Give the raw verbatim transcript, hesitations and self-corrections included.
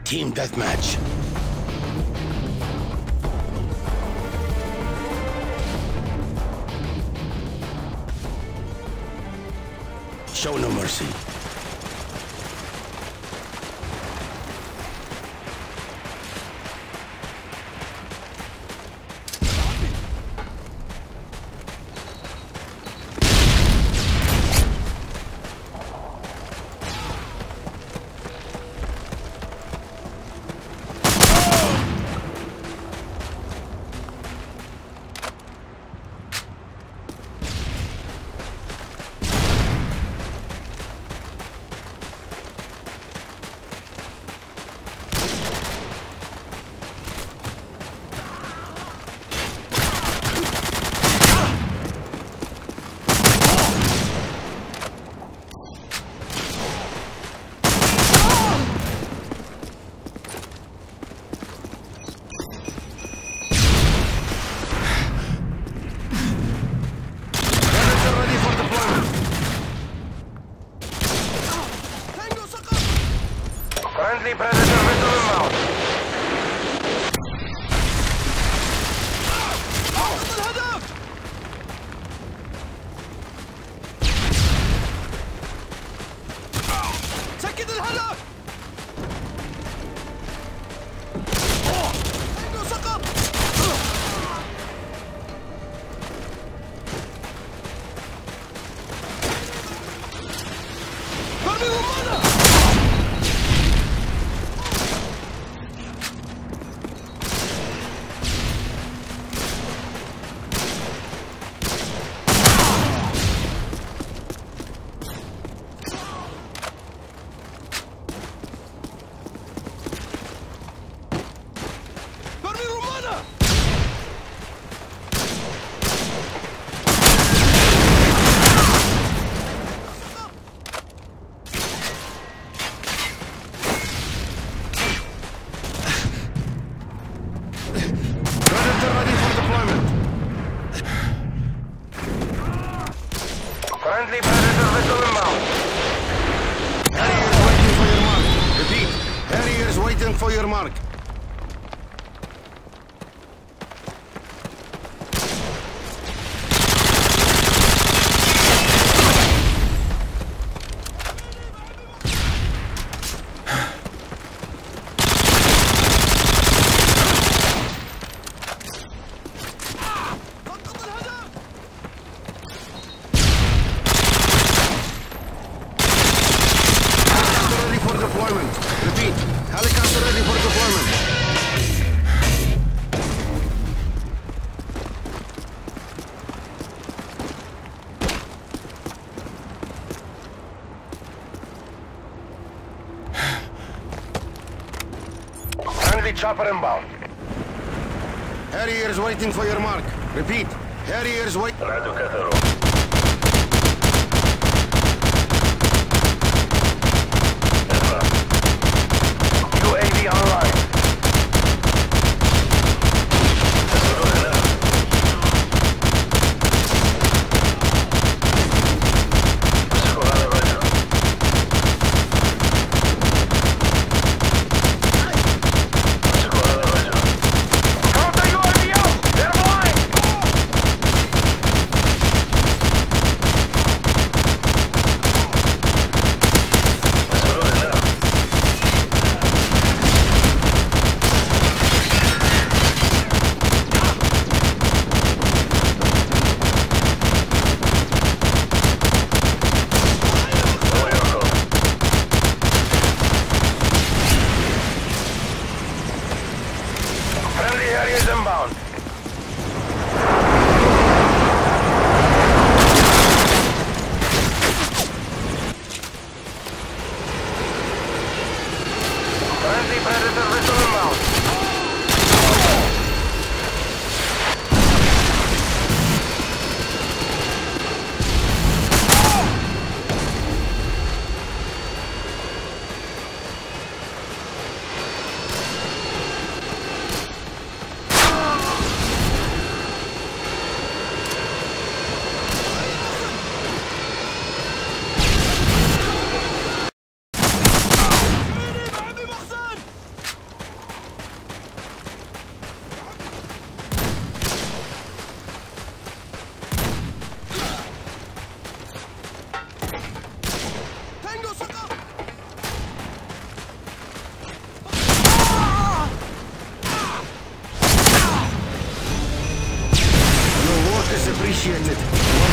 Team deathmatch. Show no mercy. Friendly Predator missile inbound. سكت الهدف! انه سقط! ضربي رمانة! Friendly Predator missile inbound. Harrier is waiting for your mark. Repeat. Harrier is waiting for your mark. Repeat. Helicopter ready for deployment. Friendly chopper inbound. Harrier is waiting for your mark. Repeat. Harrier is waiting. U A V online. Counter U A V out! They're blind! Appreciate it.